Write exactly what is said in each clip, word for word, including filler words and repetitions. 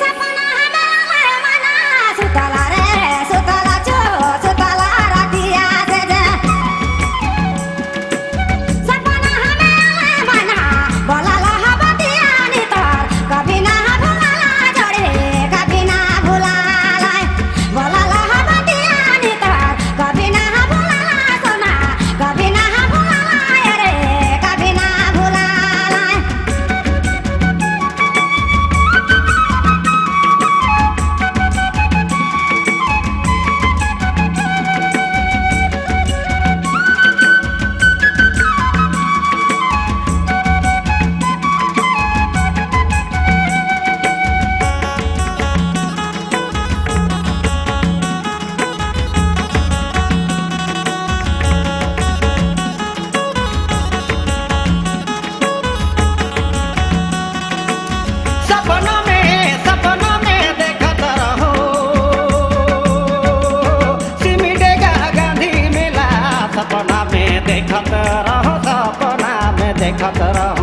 देखत रहो सपना में देखत रहो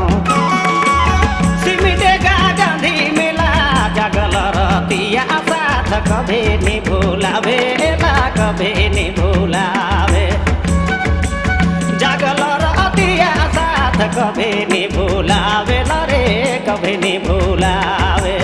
सिमटेगा गांधी मेला जगल रतिया साथ कभी नहीं भूलावे ला कभी नहीं भूलावे जगल रतिया साथ कभी नहीं भूलावे ला रे कभी नहीं भूलावे।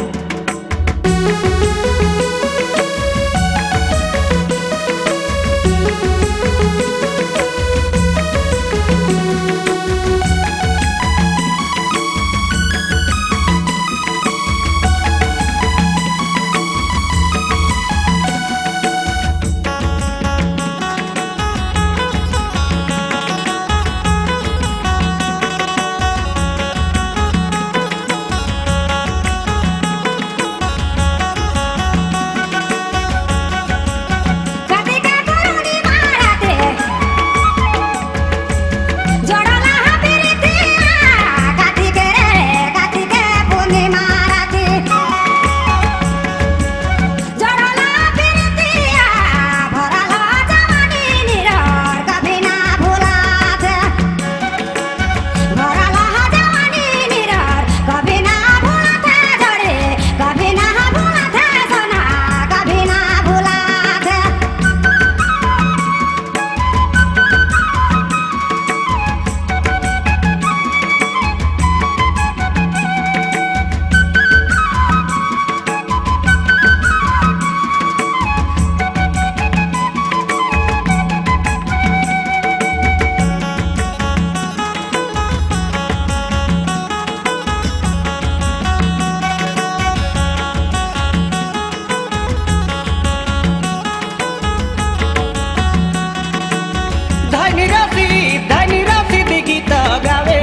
धनी रसी धनी रसी गीत गावे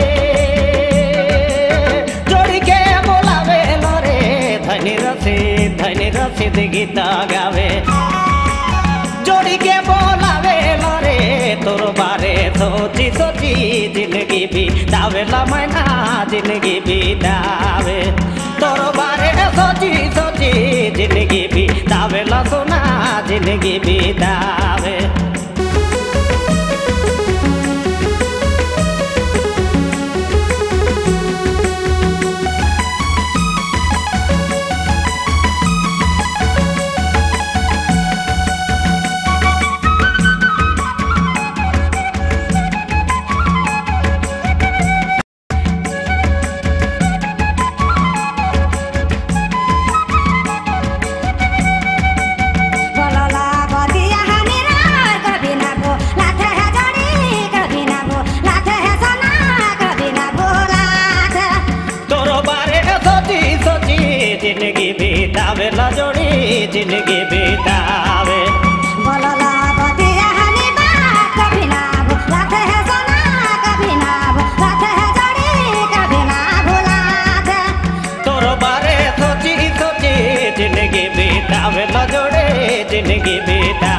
जोड़ी के बोलावे लोरे धनी रसी धनी रसी गीत गावे जोड़ी के बोलावे लोरे तोर बारे सोची सोची जिंदगी बीतावे ला मैना जिंदगी बीतावे तोर बारे सोची सोची जिंदगी बीतावे ला सोना जिंदगी बीतावे। जिंदगी बीतावे ला जोड़ी जिंदगी बीतावे बोलला बतिया हनी बात कभी ना भूलत है सोना कभी ना भूलत है जोड़ी कभी ना भूलत तोर बारे सोची सोची जिंदगी बीतावे ला जोड़ी जिंदगी बीता